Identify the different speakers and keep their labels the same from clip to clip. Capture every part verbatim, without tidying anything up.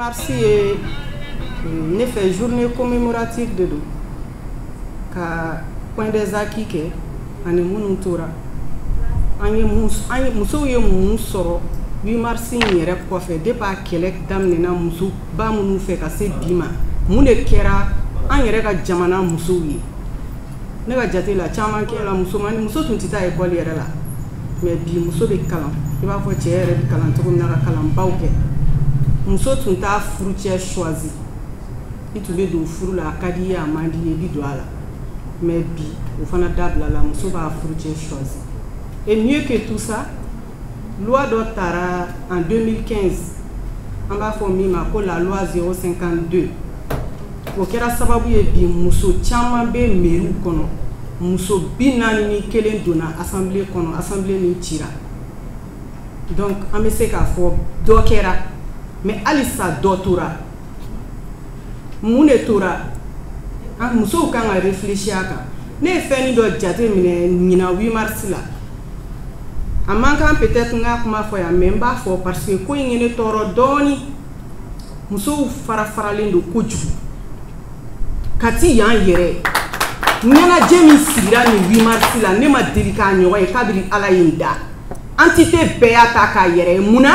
Speaker 1: mars ye ne fait journée commémorative de do ka point des acquis ke ani munu tora ani mus ani muso ye mun soro huit mars yɛrɛ kɔfɛ depuis a kɛlɛ daminɛna muso ba minnu fɛ ka se bi ma mun de kɛra an yɛrɛ ka jamana musow ye ne ka jate la caman kɛra muso man muso tun tɛ taa école yɛrɛ la mais bi muso bɛ kalan i b'a fɔ cɛ yɛrɛ bɛ kalan cogo min na ka kalanbaw kɛ muso tun t'a furucɛ choisi i tun bɛ don furu la a ka di i ye a man di i ye i bɛ don a la mais bi o fana dabila la muso b'a furucɛ choisi et mieux que tout ça loi dɔ taara en deux mille quinze an b'a fɔ min ma ko la loi zéro cinquante-deux o kɛra sababu ye bi muso caman bɛ mairie kɔnɔ muso bi naani ni kelen donna assemblée kɔnɔ assemblée min cira donc an bɛ se k'a fɔ dɔ kɛra mais halisa dɔ tora mun de tora an musow kan ka réfléchir a kan ne ye fɛn dɔ jate minɛ ɲina huit mars la a man kan peut-être n ka kuma fɔ yan mais n b'a fɔ parce que ko in ye ne tɔɔrɔ dɔɔni musow fara faralen don kojugu ka ti yan yɛrɛ ɲɛnajɛ min sigira nin huit mars la ne ma deli k'a ɲɔgɔn ye kabiri ala ye n da entité bɛɛ y'a ta k'a yɛrɛ ye mun na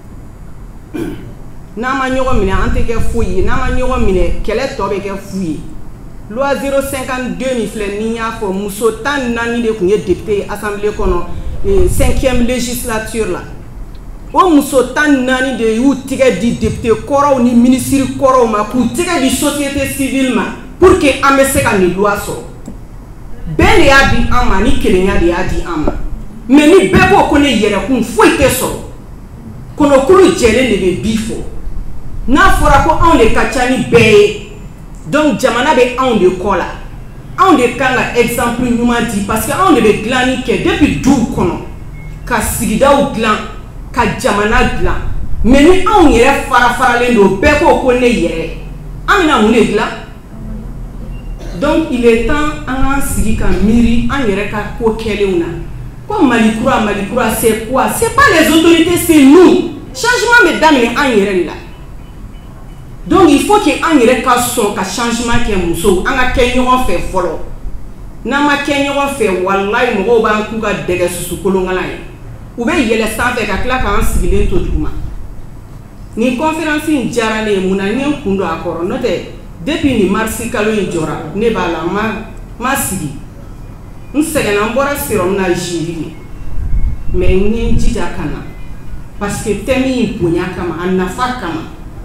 Speaker 1: n'an ma ɲɔgɔn minɛ an tɛ kɛ foyi ye n'an ma ɲɔgɔn minɛ kɛlɛ tɔ bɛ kɛ fu ye loi zéro cinquante-deux min filɛ ni y'a fɔ muso tan naani de tun ye député ye assemblée kɔnɔ cinquième législature la o muso tan naani de y'u tigɛ di député kɔrɔw ni ministre kɔrɔw ma k'u tigɛ di société civile ma pour que an bɛ se ka nin loi sɔrɔ bɛɛ de y'a di an ma ni kelenya de y'a di an ma mais ni bɛɛ ko ko ne yɛrɛkun foyi tɛ sɔrɔ kɔnɔkulu jɛlen de bɛ bi fɔ n'a fɔra ko anw de ka ca ni bɛɛ ye donc jamana bɛ anw de kɔ la anw de kan ka exemple ɲuman di parce que anw de bɛ dilanni kɛ depuis duw kɔnɔ ka sigidaw dilan ka jamana dilan mais ni anw yɛrɛ fara faralen don bɛɛ ko ko ne yɛrɛ an bɛna mun de dilan donc il est temps an k'an sigi ka miiri an yɛrɛ ka ko kɛlenw na ko Mali kura Mali kura c'est quoi c'est pas les autorités c'est nous changement bɛ daminɛ an yɛrɛ de la donc il faut que an yɛrɛ ka sɔn ka changement kɛ musow an ka kɛ ɲɔgɔn fɛ fɔlɔ n'an ma kɛ ɲɔgɔn fɛ walayi mɔgɔw b'an k'u ka dɛgɛ susu kolonkalan ye u bɛ yɛlɛ sanfɛ ka tila k'an sigilen to duguma nin conférence in diyara ne ye mun na n ye n kun don a kɔrɔ n'o tɛ depuis nin marisi kalo in jɔra ne b'a la ma ma sigi n sɛgɛnna n bɔra sérum na jury de mais n ye n jija ka na parce que thème in bonya kama a nafa kama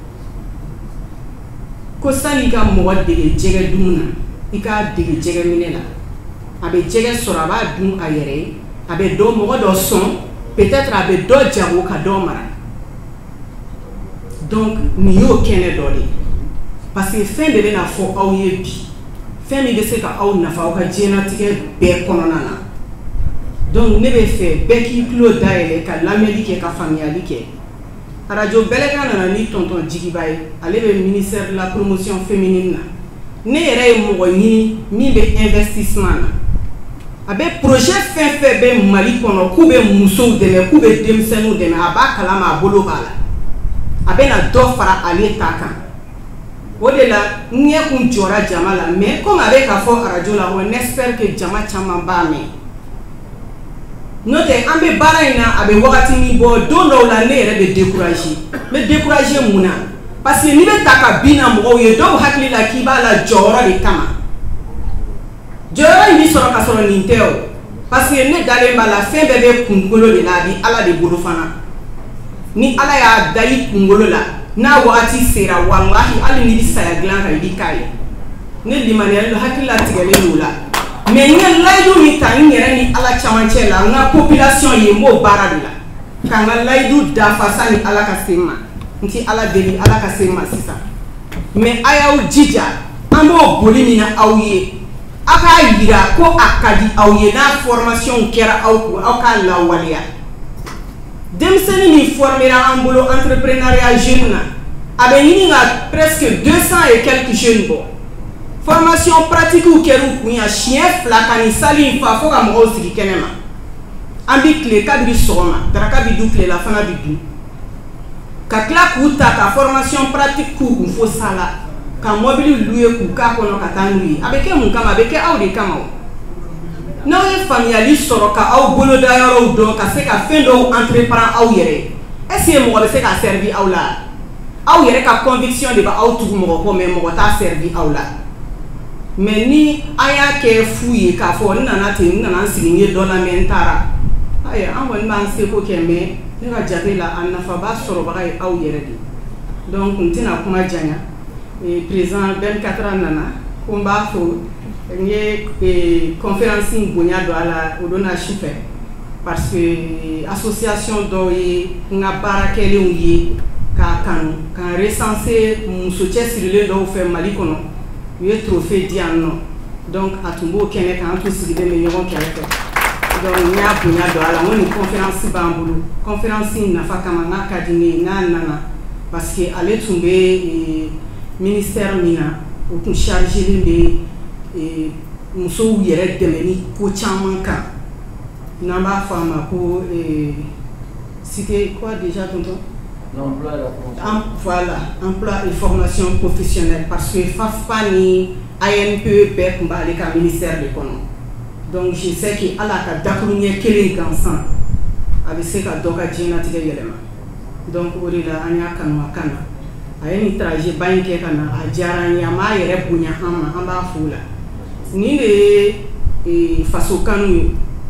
Speaker 1: ko sani ka mɔgɔ dege jɛgɛ dun na i k'a dege jɛgɛ minɛ la a bɛ jɛgɛ sɔrɔ a b'a dun a yɛrɛ ye a bɛ dɔ mɔgɔ dɔ sɔn peut-être a bɛ dɔ jago ka dɔ mara donc nin y'o kɛnɛ dɔ de ye parce que fɛn de bɛna fɔ aw ye bi fɛn min bɛ se ka aw nafa aw ka diɲɛlatigɛ bɛɛ kɔnɔna na donc ne bɛ fɛ bɛɛ k'i tulo dayɛlɛ ka lamɛnni kɛ ka faamuyali kɛ radio Bɛlɛkan nana ni tonton Jigiba ye ale bɛ ministère de la promotion féminine na ne yɛrɛ ye mɔgɔ ɲini min bɛ investissement na a bɛ projet fɛn fɛn bɛ Mali kɔnɔ k'u bɛ musow dɛmɛ k'u bɛ denmisɛnninw dɛmɛ a b'a kalama a bolo b'a la a bɛ na dɔ fara ale ta kan o de la n ɲɛ kun jɔra jama la mais comme a bɛ ka fɔ radio la on espère que jama caman b'a mɛn n'o tɛ an bɛ baara in na a bɛ wagati min bɔ don dɔw la ne yɛrɛ bɛ décourager n bɛ décourager mun na parce que n'i bɛ ta ka bin na mɔgɔw ye dɔw hakili la k'i b'a la jɔyɔrɔ de kama jɔyɔrɔ in bɛ sɔrɔ ka sɔrɔ nin tɛ o parce que ne dalen b'a la fɛn bɛɛ bɛ kunkolo de la a bɛ ala de bolo fana ni ala y'a da i kunkolo la n'a wagati sera walahi hali n'i bɛ saya dilan kan i bɛ k'a ye ne limaniyalen don hakili la tigɛlen don la mais n ye layidu min ta n yɛrɛ ni ala camancɛ la n ka population ye n b'o baara de la ka n ka layidu dafa sani ala ka se n ma n tɛ ala deli ala ka se n ma sisan mais a y'aw jija an b'o boli min na aw ye aw k'a yira ko a ka di aw ye n'a formation kɛra aw kun aw k'a lawaleya denmisɛnnin min formera an bolo entrepreneuriat jeune na a bɛ ɲini ka presque deux cents et quelques jeunes bɔ formation pratique ou kɛr'u kun ya siɲɛ fila ka nin salle in fa fo ka mɔgɔw sigi kɛnɛ ma an bi tile kabiri sɔgɔma daraka bi dun tilela fana bi dun ka tila k'u ta ka formation pratique k'u kun fo sa la ka mobile louer k'u k'a kɔnɔ ka taa n'u ye a bɛ kɛ mun kama a bɛ kɛ aw de kama o n'aw ye faamuyali sɔrɔ ka aw boloda yɔrɔw dɔn ka se ka fɛn dɔw entreprendre aw yɛrɛ est-ce que mɔgɔ bɛ se ka servir aw la aw yɛrɛ ka conviction de b'aw tugu mɔgɔ kɔ mais mɔgɔ t'a servir aw la mais ni a y'a kɛ fu ye k'a fɔ n nana ten n nana n sigi n ye dɔ lamɛn n taara ayiwa an kɔni b'an seko kɛ mais ne ka jate la a nafaba sɔrɔbaga ye aw yɛrɛ de donc n tɛna kuma janya président vingt-quatre ans nana ko n b'a fɔ n ye conférence in bonya don a la o donna sufɛ parce que association dɔw ye n ka baarakɛlenw ye k'a kanu k'an recenser muso cɛsirilen dɔw fɛ Mali kɔnɔ u ye trophée di yan nɔ donc a tun b'o kɛnɛ kan an tun sigilen bɛ ɲɔgɔn kɛrɛfɛ donc n y'a bonya don a la n ko nin conférence b'an bolo conférence in nafa kama n k'a ka di ne ye n'a nana parce que ale tun bɛ ministère min na o tun chargé bɛ musow yɛrɛ dɛmɛ ni ko caman kan n'an b'a fɔ a ma ko c'était quoi déjà tonton
Speaker 2: l'emploi et la formation.
Speaker 1: Voilà, emploi et formation professionnelle parce que F A F P A ni A N P E bɛɛ tun b'ale ka ministère de kɔnɔ donc je sais que ala ka dakuru ɲɛ kelen gansan a bɛ se ka dɔ ka diɲɛlatigɛ yɛlɛma donc o de la an y'a kanu a kan na a ye nin trajet ba in kɛ ka na a diyara n ye a m'a yɛrɛ bonya an ma an b'a fo la nin de ye faso kanu ye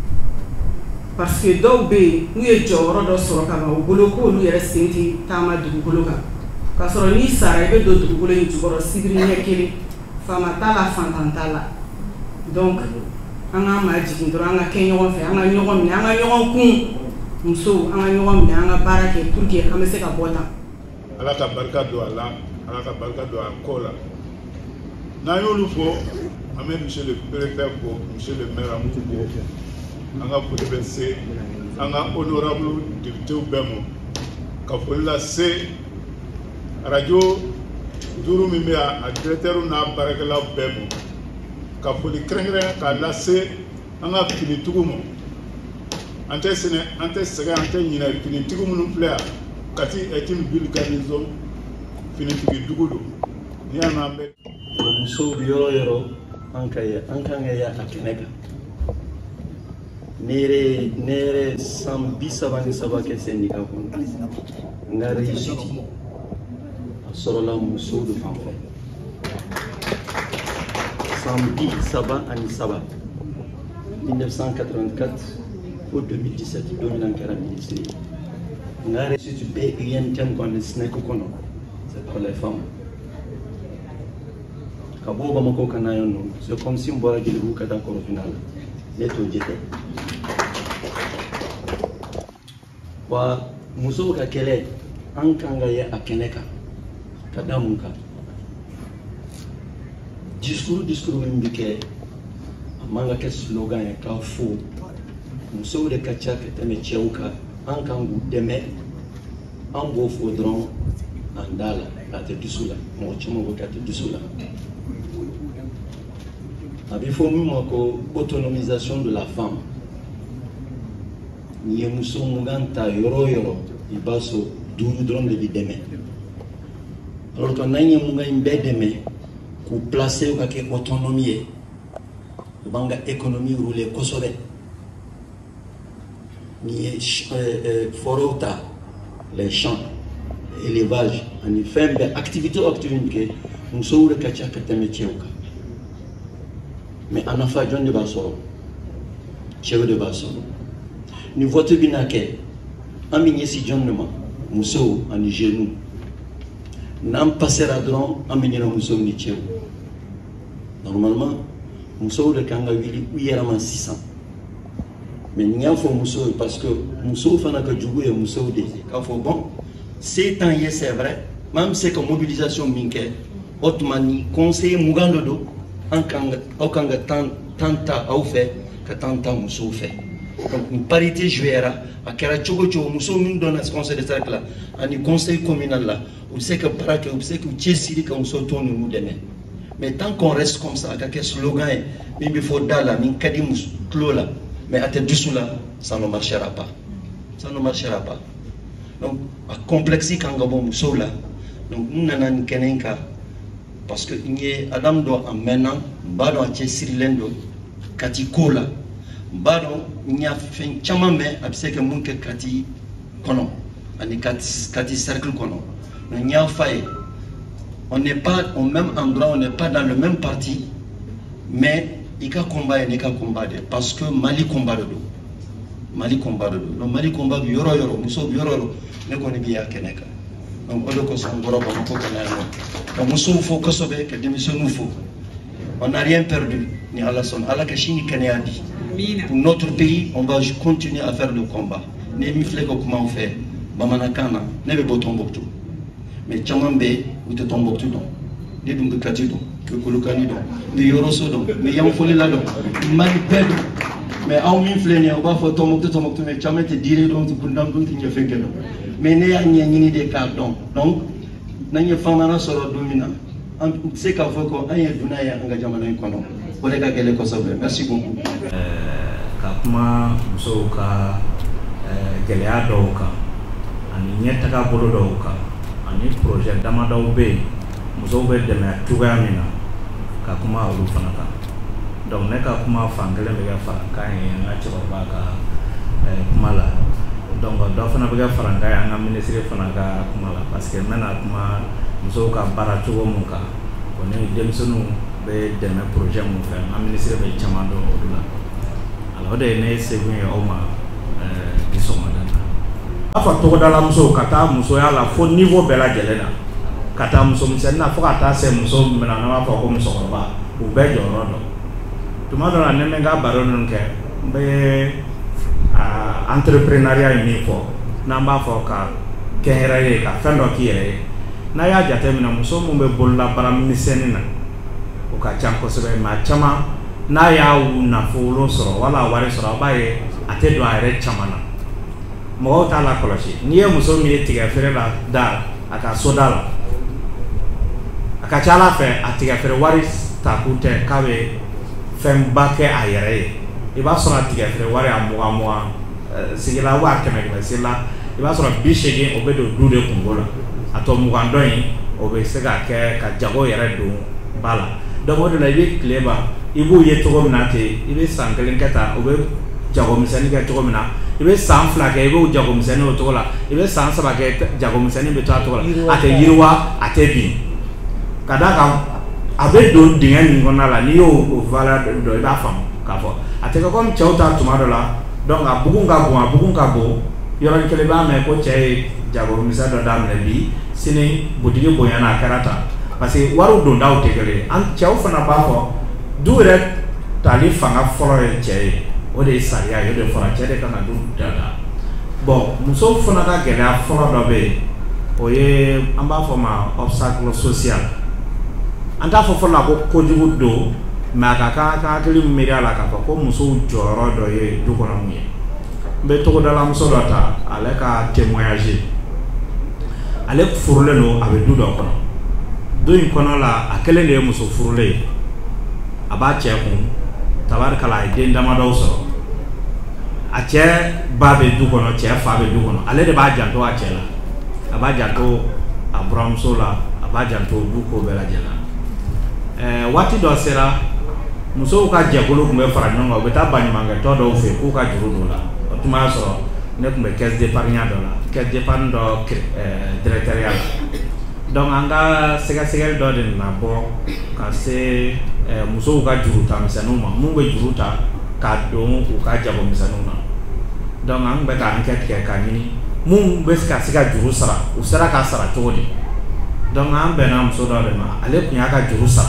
Speaker 1: parce que dɔw bɛ yen n'u ye jɔyɔrɔ dɔ sɔrɔ ka ban u bolo k'olu yɛrɛ sen tɛ taama dugukolo kan k'a sɔrɔ n'i sara i bɛ don dugukolo in jukɔrɔ sibiri ɲɛ kelen faama t'a la fantan t'a la donc an k'an ma jigin dɔrɔn an ka kɛ ɲɔgɔn fɛ an ka ɲɔgɔn minɛ an ka ɲɔgɔn kun musow an ka ɲɔgɔn minɛ an ka baara kɛ pour que an bɛ se ka bɔ tan.
Speaker 3: Ala ka barika don a la Ala ka barika don a ko la n'an y'olu fɔ an bɛ monsieur le préfet fo monsieur le maire an b'u fo an ka foli bɛ se an ka honorable députés bɛɛ ma ka foli lase radio duuru min bɛ yan a directeur n'a baarakɛlaw bɛɛ ma ka foli kɛrɛnkɛrɛn k'a lase an ka finitigiw ma an tɛ sɛnɛ an tɛ sɛgɛn an tɛ ɲinɛ finitigi minnu filɛ yan Kati est une ville garnison finitigi dugu don n'i y'a mɛn an bɛ.
Speaker 2: musow bɛ yɔrɔ yɔrɔ an ka ye an kan ka ye a kɛnɛ kan ne yɛrɛ ne yɛrɛ san bi saba ni saba kɛ syndicat kɔnɔ n ka réussite a sɔrɔla musow de fan fɛ san bi saba ani saba mille neuf cent quatre-vingt-quatre fo deux mille dix-sept don min na n kɛra ministre ye. La réussite bɛ rien tɛm kɔni SNEC kɔnɔ c'est pour les femmes ka bɔ Bamako ka na yan nɔ c'est comme si n bɔra Jelibugu ka taa Korofina la ne t'o jɛ tɛ wa musow ka kɛlɛ an kan ka ye a kɛnɛ kan ka da mun kan discours discours min bɛ kɛ a man ka kɛ slogan ye k'a fɔ musow de ka ca ka tɛmɛ cɛw kan an kan k'u dɛmɛ an b'o fɔ dɔrɔn an da la k'a tɛ dusu la mɔgɔ caman ko k'a tɛ dusu la a bɛ fɔ min ma ko autonomisation de la femme n'i ye muso mugan ta yɔrɔ o yɔrɔ i b'a sɔrɔ duuru dɔrɔn de bɛ dɛmɛ alors que n'an ye mugan in bɛɛ dɛmɛ k'u placer ka kɛ autonomie ye u b'an ka économie rouler kosɛbɛ. Ni forow ta les champs élevage ani fɛn bɛɛ activité o activité min kɛ musow de ka ca ka tɛmɛ cɛw kan mais a nafa jɔn de b'a sɔrɔ cɛw de b'a sɔrɔ ni vote bɛna kɛ an bɛ ɲɛsin jɔn de ma musow ani jeunes n'an passera dɔrɔn an bɛ ɲɛna musow ni cɛw normalement musow de kan ka wuli u yɛrɛ ma sisan. Mais il y a un muso parce que muso fana ka jugu ye muso de k'a fɔ bon c'est temps ye c'est vrai même c'est que mobilisation min kɛ o tuma ni conseiller mugan dɔ don an kan aw kan ka tan tan ta aw fɛ ka tan ta musow fɛ donc une parité jouera a kɛra cogo cogo muso min donna conseil de cercle la ani conseil communal la u bɛ se ka baara kɛ u bɛ se k'u cɛsiri ka muso tɔn ninnu dɛmɛ mais tant qu'on reste comme ça a ka kɛ slogan ye min bɛ fɔ da la min ka di muso tulo la. Mais à tes dessous là, ça ne marchera pas. Ça ne marchera pas. donc a complexe kangabo musola donc nana kenenka parce que il adam do amena bado a chesirlendo kati kola bado nya fen chama me abseke munke kati kono ani kati kati cercle kono nya faye on n'est pas au même endroit, on n'est pas dans le même parti, mais il y a combat et il y a combat parce que Mali combat de l'eau. Mali combat de l'eau. Donc Mali combat de yoro yoro, nous sommes yoro yoro, mais on est bien à Keneka. Donc on doit se faire donc nous sommes faux que ce que démission nous faut. On n'a rien perdu, ni à la son, à la Kachini Kenyadi. Pour notre pays, on va continuer à faire le combat. Ni mifle comment on fait, Bamanakana, ne be boton bokto. Mais Chamambe, ou te tombe tout donc, des dons de Katidon, que Kolokani donc, des Yoroso donc, mais Yamfoli là donc, Maliped, mais en mille flènes, on va faire tomber tout tomber tout, mais Chamé te dire donc, tu peux n'en plus t'y faire que non. Mais n'y a ni des cartes donc, donc, n'a pas femme sur le dominant. C'est qu'à faire qu'on aille du naïa en gageant un économ. Pour les gars qui les conservent. Merci beaucoup.
Speaker 4: Kapma, Moussouka, Geléa Doka, Anigneta Bolo Doka. Ani projet damadaw be muso be dɛmɛ cogoya min na ka kuma olu fana kan donc ne ka kuma fankelen bɛ kɛ farankan ye an ka cɛkɔrɔba ka kuma la donc dɔ fana bɛ kɛ farankan ye an ka ministre fana ka kuma la parce que n bɛna kuma musow ka baara cogo mun kan o ni denmisɛnninw bɛ dɛmɛ projet mun fɛ an ka ministre bɛ caman dɔn olu la alors o de ye ne segun ye aw ma bi sɔgɔmada a fɔ togodala muso ka taa musoya la fo niveau bɛɛ lajɛlen na ka taa muso misɛnnin na fo ka taa se muso min na n'an b'a fɔ ko musokɔrɔba u bɛɛ jɔyɔrɔ dɔn tuma dɔ la ne bɛ n ka baro ninnu kɛ n bɛ entrepreneuriat in min fɔ n'an b'a fɔ ka kɛ n yɛrɛ ye ka fɛn dɔ k'i yɛrɛ ye n'a y'a jateminɛ muso min bɛ bolola baara misɛnnin na o ka ca kosɛbɛ mais a caman n'a y'a nafolo sɔrɔ wala wari sɔrɔ a b'a ye a tɛ don a yɛrɛ caman na. Mɔgɔw t'a la kɔlɔsi n'i ye muso min ye tigɛ feere la da a ka so da la a ka ca ala fɛ a tigɛ feere wari ta kun tɛ k'a bɛ fɛnba kɛ a yɛrɛ ye i b'a sɔrɔ a tigɛ feere wari a mugan mugan sigila wa kɛmɛ kɛmɛ sigila i b'a sɔrɔ bi seegin o bɛ don du de kungo la a tɔ mugan dɔ in o bɛ se ka kɛ ka jago yɛrɛ don ba la donc o de la i bɛ tile ban i b'u ye cogo min na ten i bɛ san kelen kɛ tan o bɛ jago misɛnnin kɛ cogo min na i bɛ san fila kɛ i b'o jago misɛnnin o cogo la i bɛ san saba kɛ jago misɛnnin bɛ to a cogo la a tɛ yiriwa a tɛ bin ka d'a kan a bɛ don dingɛ min kɔnɔna la n'i y'o o valeur dɔn i b'a faamu k'a fɔ a tɛ kɛ komi cɛw ta tuma dɔ la donc a bugun ka bon a bugun ka bon yɔrɔ kelen b'a mɛn ko cɛ ye jago misɛn dɔ daminɛ bi sini butigi bonyana a kɛra tan parce que wariw dondaw tɛ kelen ye an cɛw fana b'a fɔ du yɛrɛ tali fanga fɔlɔ ye cɛ ye. O de ye sariya ye o de fɔra cɛ de kan ka du dada bon muso fana ka gɛlɛya fɔlɔ dɔ bɛ yen o ye an b'a fɔ ma obstacle social an t'a fɔ fɔlɔ la ko kojugu don mais a ka kan ka hakili miiri a la k'a fɔ ko musow jɔyɔrɔ dɔ ye du kɔnɔ mun ye n bɛ togodala muso dɔ ta ale ka témoignage ale furulen don a bɛ du dɔ kɔnɔ du in kɔnɔ la a kelen de ye muso furulen ye a b'a cɛ kun tabarikala a ye den damadɔw sɔrɔ a cɛ ba bɛ du kɔnɔ cɛ fa bɛ du kɔnɔ ale de b'a janto a cɛ la a b'a janto a buramuso la a b'a janto du ko bɛɛ lajɛlen na ɛɛ waati dɔ sera musow ka jɛkulu tun bɛ fara ɲɔgɔn kan u bɛ taa baɲumankɛtɔ dɔw fɛ k'u ka juru don la o tuma y'a sɔrɔ ne tun bɛ caisse d'épargne dɔ la caisse d'épargne dɔ ɛɛ directoriat la donc an ka sɛgɛsɛgɛli dɔ de nana bɔ ka se ɛɛ musow ka juru ta misɛnninw ma mun bɛ juru ta k'a don u ka jago misɛnninw na donc an bɛ ka enquête kɛ k'a ɲini mun bɛ se ka se ka juru sara u sera k'a sara cogo di donc an bɛnna muso dɔ de ma ale tun y'a ka juru sara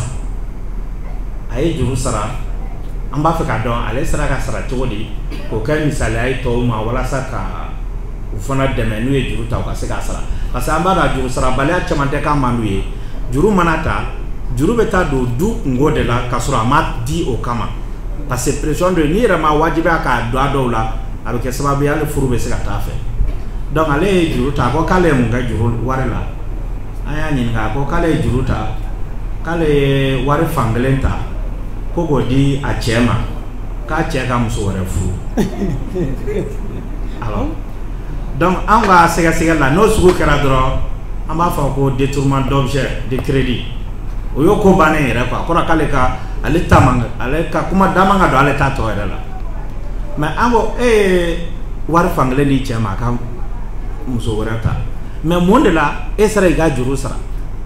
Speaker 4: a ye juru sara an b'a fɛ k'a dɔn ale sera ka sara cogo di k'o kɛ misaliya ye tɔw ma walasa ka u fana dɛmɛ n'u ye juru ta u ka se k'a sara parce que an b'a dɔn juru sara baliya caman tɛ k'a man d'u ye juru mana ta juru bɛ taa don du kungo de la k'a sɔrɔ a ma di o kama parce que pression de n'i yɛrɛ ma wajibiya k'a don a dɔw la a bɛ kɛ sababu ye hali furu bɛ se ka taa fɛ donc ale ye juru ta a ko k'ale ye mun kɛ juru wari la an y'a ɲininka a ko k'ale ye juru ta k'ale ye wari fan kelen ta ko k'o di a cɛ ma k'a cɛ ka muso wɛrɛ furu alors donc an ka sɛgɛsɛgɛ la n'o sugu kɛra dɔrɔn an b'a fɔ ko détournement d'objet de crédit o y'o ko bannen yɛrɛ quoi kɔrɔ k'ale ka ale ta man ale ka kuma da man ka don ale ta tɔ yɛrɛ la mais an ko e ye wari fankelen di cɛ ma a ka muso wɛrɛ ta mais mun de la e sera i ka juru sara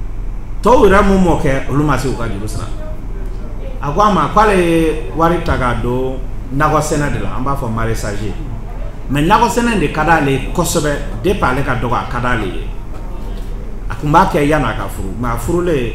Speaker 4: tɔw yɛrɛ mun m'o kɛ olu ma se u ka juru sara a ko a ma k'ale ye wari ta k'a don nakɔ sɛnɛ de la an b'a fɔ maraîchage mais nakɔ sɛnɛ de ka d'ale kosɛbɛ depuis ale ka dɔgɔ a ka d'ale ye a kun b'a kɛ yan'a ka furu mais a furulen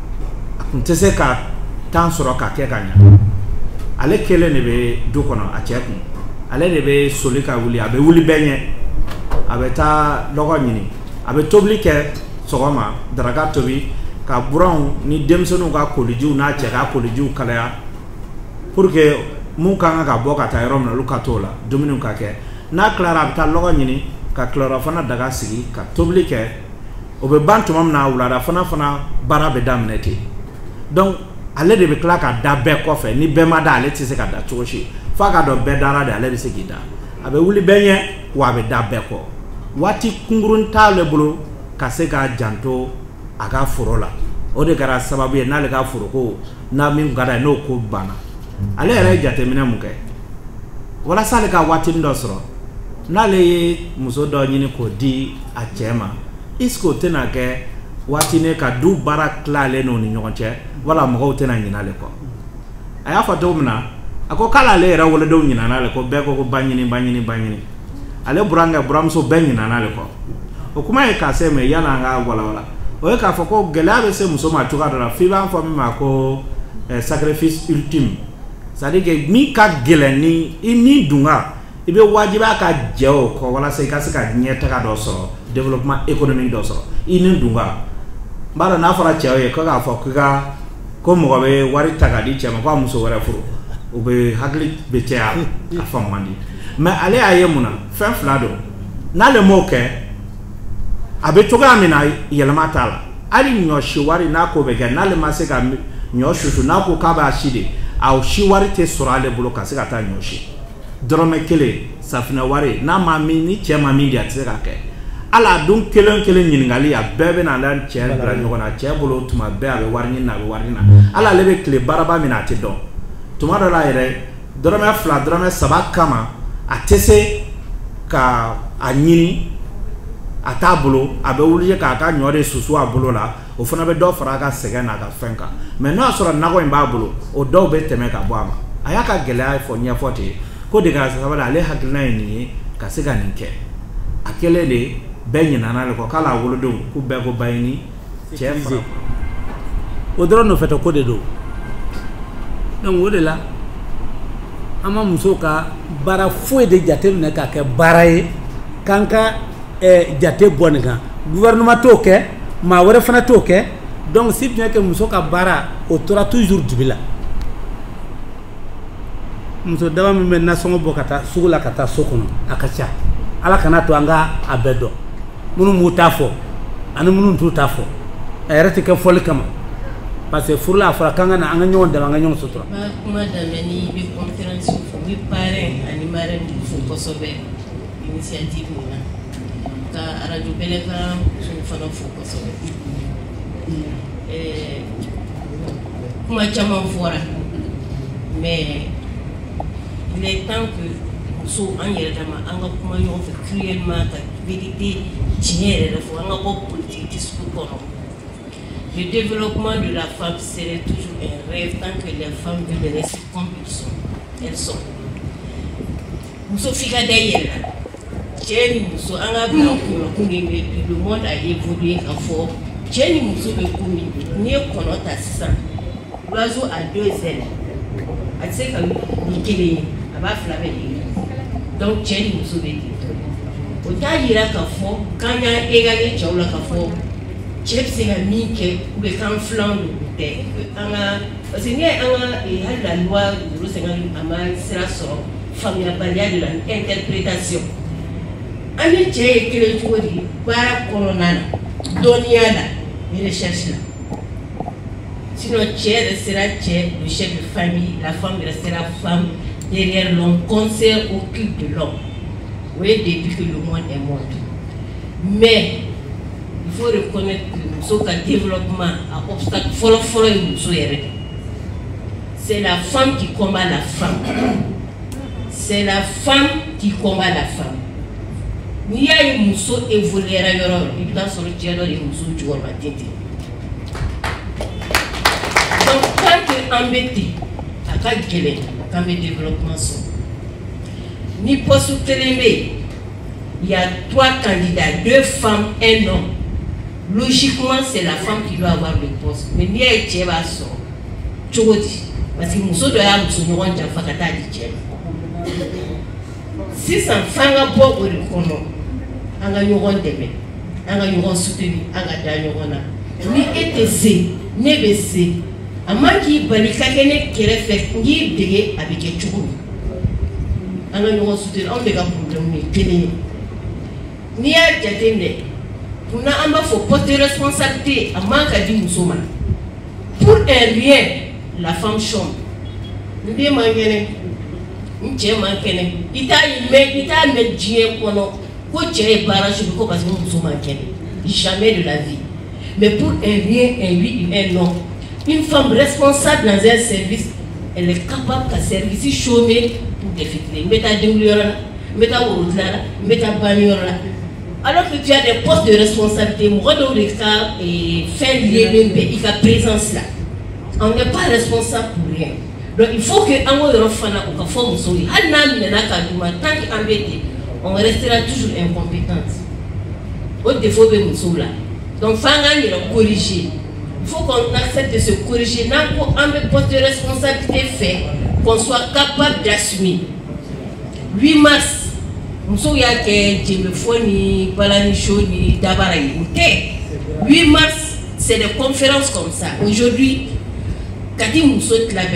Speaker 4: a kun tɛ se ka temps sɔrɔ ka kɛ ka ɲɛ ale kelen de bɛ du kɔnɔ a cɛ kun ale de bɛ soli ka wuli a bɛ wuli bɛɛ ɲɛ a bɛ taa lɔgɔ ɲini a bɛ tobili kɛ sɔgɔma daraka tobi ka buranw ni denmisɛnninw ka kolijiw n'a cɛ ka kolijiw kalaya pour que mun ka kan ka bɔ ka taa yɔrɔ min na olu ka t'o la dumuniw ka kɛ n'a tilara a bɛ taa lɔgɔ ɲini ka tilayɔrɔ fana daga sigi ka tobili kɛ o bɛ ban tuma min na wulada fana fana baara bɛ daminɛ ten donc ale de bɛ tila ka da bɛɛ kɔfɛ ni bɛɛ ma da ale tɛ se ka da cogo si f'a ka dɔn bɛɛ dara de ale bɛ se k'i da a bɛ wuli bɛɛ ɲɛ wa a bɛ da bɛɛ kɔ waati kunkurun t'ale bolo ka se k'a janto a ka foro la o de kɛra sababu ye n'ale ka foroko n'a min ka d'a ye n'o ko banna ale yɛrɛ ye jateminɛ mun kɛ walasa ale ka waatinin dɔ sɔrɔ n'ale ye muso dɔ ɲini k'o di a cɛ ma est-ce que o tɛna kɛ waatinin ka du baara tilalen n'o ni ɲɔgɔn cɛ wala mɔgɔw tɛna ɲinɛ ale kɔ a y'a fɔ cogo min na a ko k'ale ale yɛrɛ wolodenw ɲinɛna ale kɔ bɛɛ ko ko ba ɲini ba ɲini ba ɲini ale burankɛ buramuso bɛɛ ɲinɛna ale kɔ o kuma ye k'a se mɛ yan'an ka walawala o ye k'a fɔ ko gɛlɛya bɛ se muso ma cogoya dɔ la f'i b'a fɔ min ma ko sacrifice ultime c'est à dire que min ka gɛlɛn ni i ni dunga i bɛ wajibiya ka jɛ o kɔ walasa i ka se ka ɲɛtaga dɔ sɔrɔ développement économique dɔ sɔrɔ i ni dunga n b'a dɔn n'a fɔra cɛw ye ko k'a fɔ k'i ka ko mɔgɔ bɛ wari ta k'a di cɛ ma ko a muso wɛrɛ furu o bɛ hakili bɛ caya a faamu man di mais ale y'a ye mun na fɛn fila don n'ale m'o kɛ a bɛ cogoya min na yɛlɛma t'a la hali ɲɔ si wari n'a ko bɛ kɛ n'ale ma se ka ɲɔ susu n'a ko k'a b'a si de a si wari tɛ sɔrɔ ale bolo ka se ka taa ɲɔ si dɔrɔmɛ kelen safinɛ wari n'a ma min ni cɛ ma min di a tɛ se ka kɛ hali a don kelen kelen ɲininkali a bɛɛ bɛ na ale cɛ bila ɲɔgɔn na cɛ bolo tuma bɛɛ a bɛ wari ɲini a bɛ wari ɲini hali ale bɛ tile baaraba min na a tɛ dɔn tuma dɔ la yɛrɛ dɔrɔmɛ fila dɔrɔmɛ saba kama a tɛ se ka a ɲini a t'a bolo a bɛ wuli k'a ka ɲɔ de susu a bolo la o fana bɛ dɔ fara a ka sɛgɛn n'a ka fɛn kan mais n'o y'a sɔrɔ nakɔ in b'a bolo o dɔw bɛ tɛmɛ ka bɔ a ma a y'a ka gɛlɛya fɔ ɲɛfɔ ten ko de kɛra sababu ale hakilina ye nin ye ka se ka nin kɛ a kɛlen de bɛɛ ɲinana ale kɔ k'ale wolodenw k'u bɛɛ ko ba ni cɛ fara
Speaker 5: o dɔrɔn nɔfɛ tɛ ko de don donc o de la an ma muso ka baara foyi de jateminɛ k'a kɛ baara ye k'an ka jate bɔ nin kan gouvernement t'o kɛ maa wɛrɛ fana t'o kɛ donc si bien que muso ka baara o tora toujours dibi la muso daba min bɛ nasɔngɔ bɔ ka taa sugu la ka taa so kɔnɔ a ka ca ala kana to an ka a bɛɛ dɔn minnu m'u ta fɔ ani minnu t'u ta fɔ a yɛrɛ tɛ kɛ fɔli kama parce que furu la a fɔra k'an ka na an ka ɲɔgɔn dɛmɛ an ka ɲɔgɔn sutura.
Speaker 6: N ka kuma daminɛ ni i bɛ conférence fɔ n bɛ parrain ani marraine fo kosɛbɛ initiative min na ka radio Bɛlɛkan musow fana fo kosɛbɛ kuma caman fɔra mais il est temps que musow an yɛrɛ dama an ka kuma ɲɔgɔn fɛ cruellement ka vérité tiɲɛ yɛrɛ de fɔ an ka bɔ politique discours kɔnɔ. Le développement de la femme serait toujours un rêve tant que les femmes veulent rester comme elles sont. Elles sont. Muso fika d'ailleurs. Chéri muso anga bila kuma kuni le monde a évolué à fort. Chéri muso be kumi ni kono ta sisan. L'oiseau a deux ailes. A se ka ni kele aba flabe ni. Donc chéri muso be dit. O ta yira ka fort quand ya égalé chawla ka fort. Cɛ bɛ se ka min kɛ u bɛ kan filan don tɛ an ka parce que n'i ye an ka hali la loi zéro cinquante a ma sira sɔrɔ faamuyabaliya de la ni interprétation an ni cɛ ye kelen cogo di baara kɔnɔna na dɔnniya la ni recherche la sinon cɛ yɛrɛ sera cɛ le chef de famille la femme yɛrɛ sera femme derrière l'homme conseil occupe de l'homme Oui, depuis que le monde est monde. Mais il faut reconnaître que le développement a obstacle fort fort c'est la femme qui combat la femme. C'est la femme qui combat la femme. Ni ya muso évoluer yoro, il doit sortir de muso du roi matete. Donc quand tu embêté, à quel quel quand le développement sont. Ni poste télémé, il y a trois candidats, deux femmes, un homme. Logiquement, c'est la femme qui doit avoir le poste. Mais il y a un tchèba son. Tchouti. Parce que nous doit avoir son nom de fakata di tchèba. Si ça fait un peu au reconnaissance, on a eu un début, on a eu un soutenu, on a eu un ni était c'est, ni baissé. À moins qu'il y ait quelqu'un qui fait ni dégué avec un chou. On a eu un soutenu, on a eu un problème. Ni à Djadene, pour n'a pas faut porter responsabilité à manque à dire musulman. Pour un rien, la femme chôme. Nous demandons. N'tient manqué, il t'a mis, il t'a mis Dieu pour nous. Quand tu es barrage, je parce que nous sommes manqués. Jamais de la vie. Mais pour un rien, un oui, un non. Une femme responsable dans un service, elle est capable de service chômé pour défiter. Meta déouliola, meta ouroula, meta baniola. Alors que tu as des postes de responsabilité, moi dans le cas et faire lier il y a présence là. On n'est pas responsable pour rien. Donc il faut que on restera toujours incompétente. Au défaut de nous là. Donc il faut corriger. Il faut qu'on accepte de se corriger. Pour un poste de responsabilité fait, qu'on soit capable d'assumer. huit mars, nous sommes là que Djemefoni, Balanichoni, Dabaraï. huit mars, c'est des conférences comme ça. Aujourd'hui, quand nous sommes là,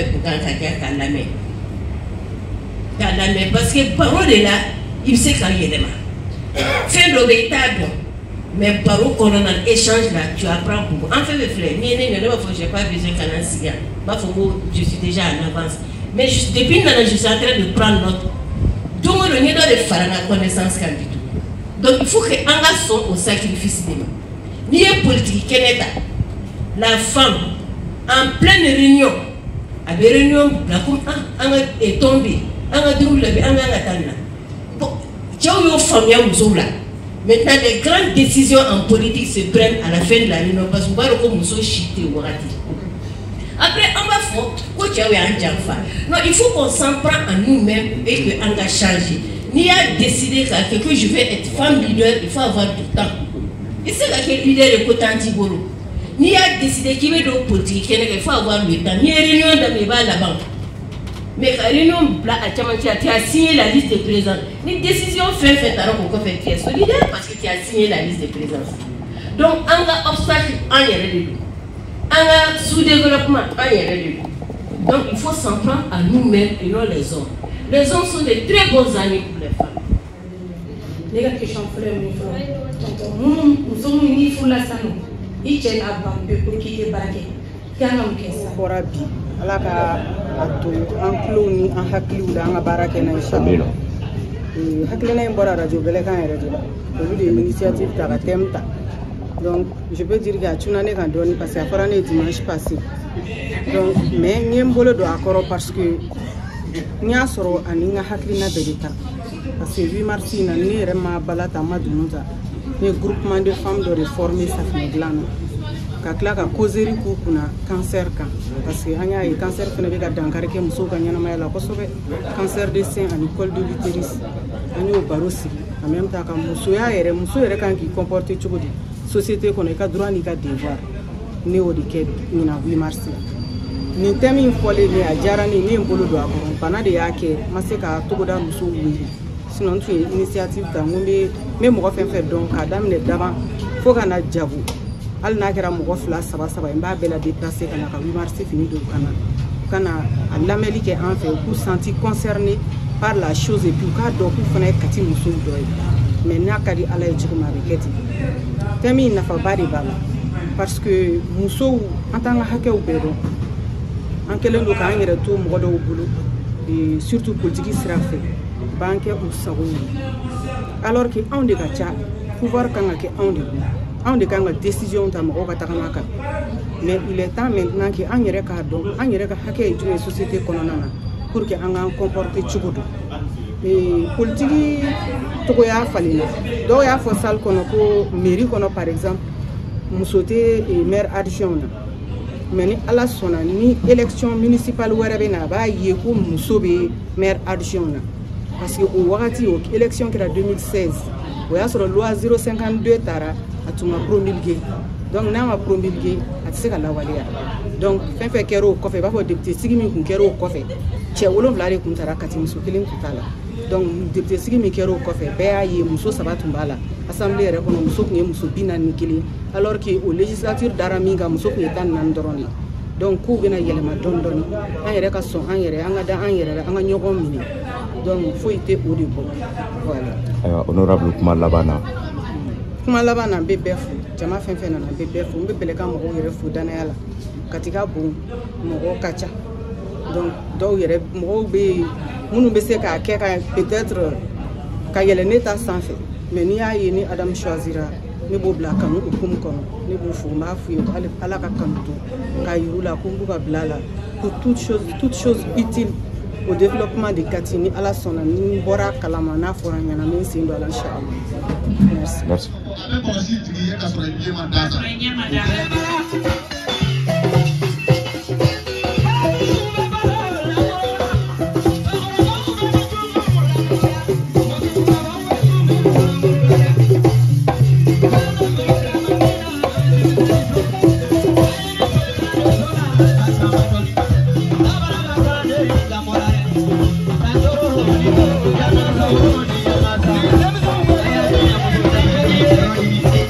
Speaker 6: parce que parole est là, il sait quand il est là. Fais le véritable. Mais parole qu'on a échange là, tu apprends pour. En fait, le frère, je n'ai pas besoin qu'un cigare. Je suis déjà en avance. Mais depuis que je suis en train de prendre note, tout le monde doit faire la connaissance quand tout. Donc il faut que un garçon au sacrifice des mains. Ni un politique, la femme. En pleine réunion, à des réunions, la cour est tombée. On a dit, on a dit, bon, tu as eu une famille à là. Maintenant, les grandes décisions en politique se prennent à la fin de la réunion parce qu'on va comme nous sommes chités ou ratés. Après, on va faire, quoi tu as eu un jamfa. Non, il faut qu'on s'en prend à nous-mêmes et qu'on va changer. Ni à décider que je vais être femme leader, il faut avoir du temps. Et c'est là que le leader est potentiel. Ni a décidé qu'il veut de politique, il faut avoir le temps. Ni réunion dans les bas là-bas. Mais la réunion tu as signé la liste de présence. Ni décision fait fait alors qu'on fait tu es solidaire parce que tu as signé la liste de présence. Donc, on a obstacle en y on a sous-développement en y donc il faut s'en prendre à nous-mêmes et non les hommes. Les hommes sont de très bons amis pour les femmes.
Speaker 7: Les gars qui chantent frère, nous sommes unis pour la santé. Il tient à banque pour quitter Baraké.
Speaker 8: Bora bi ala ka ato an klo ni an hakliw da an baraka na inshallah eh haklina en bora radio bele kan yere de olu de initiative ta ka temta donc je peux dire que tu n'en es qu'en donné parce que après on dimanche passé donc mais ni mbolo do akoro parce que ni asoro ani nga haklina belita parce que huit mars na ni rema balata madunuta ni groupement de femmes de réformer ça fait glana kakla ka causerie ku kuna cancer kan parce que anya e cancer fene be ga dankare ke muso ka nyana mayala ko sobe cancer de sein en col de l'utérus anyo barosi en même temps ka muso ya ere muso ere kan ki comporter chugodi société ko ne ka droit ni ka devoir ne o de ke ni na huit mars ni temi fole ni ajara ni ni mbolo do akon pana de yake maseka togoda muso wi sinon tu initiative ta ngombe me mo ko fen fe donc adam ne d'avant faut kana jabu al na kera mo fla saba saba mba bela déplacer kana ka huit mars fini do kana kana alameli ke en fait pour sentir concerné par la chose et puis ka do pour fana kati muso doy mais na kadi ala e jikuma be keti temi na fa bari bala parce que muso en tant que hake ou bedo en kelen do ka ngere to mo do bulu et surtout politique sira fɛ b'an kɛ u sago ye alors que anw de ka ca pouvoir kan ka kɛ anw de bolo anw de kan ka décision ta mɔgɔw ka tagama kan mais il est temps maintenant que an yɛrɛ k'a dɔn an yɛrɛ ka hakɛ ye jumɛn société kɔnɔna na pour que an k'an comporter cogo don et politique togoya falenna dɔw y'a fɔ salle kɔnɔ ko mairie kɔnɔ par exemple muso tɛ maire adjoint na mais ni ala sɔnna ni élection municipale wɛrɛ bɛ na a b'a ye ko muso bɛ maire adjoint na parce que o wagati o élection kɛra deux mille seize o y'a sɔrɔ loi zéro cinquante-deux taara a tun ma promulguer donc n'a ma promulguer a tɛ se ka lawaleya donc fɛn fɛn kɛra o kɔfɛ i b'a fɔ député sigi min kun kɛra o kɔfɛ cɛ wolonwula de kun taara kati muso kelen kun t'a la donc député sigi min kɛra o kɔfɛ bɛɛ y'a ye muso saba tun b'a la assemblée yɛrɛ kɔnɔ muso tun ye muso bi naani ni kelen alors que o législature dara min kan muso tun ye tan ni naani dɔrɔn de donc kow bɛna yɛlɛma dɔɔni dɔɔni an yɛrɛ ka sɔn an yɛrɛ an ka da an yɛrɛ la an ka ɲɔgɔn minɛ donc foyi tɛ o de bɔ voilà.
Speaker 9: ayiwa honorable kuma laban na.
Speaker 8: kuma laban na n bɛ bɛɛ fo jama fɛn fɛn nana n bɛ bɛɛ fo n bɛ bɛlɛkan mɔgɔw yɛrɛ fo danaya la Katika bon mɔgɔw ka ca donc dɔw yɛrɛ mɔgɔw bɛ yen minnu bɛ se k'a kɛ ka peut-être ka yɛlɛ ne ta sanfɛ mais n'i y'a ye ni Adamu choisira ne b'o bila kanu hukumu kɔnɔ ne b'o fo n b'a f'u ye Ala ka kanu to k'a yir'u la ko n b'u ka bila la pour toute chose toute chose utile au développement de Kati ni Ala sɔnna ni n bɔra kalama n'a fɔra n ɲɛna n bɛ n sen don a la inchallah. Merci.
Speaker 9: Merci.
Speaker 10: Thank you.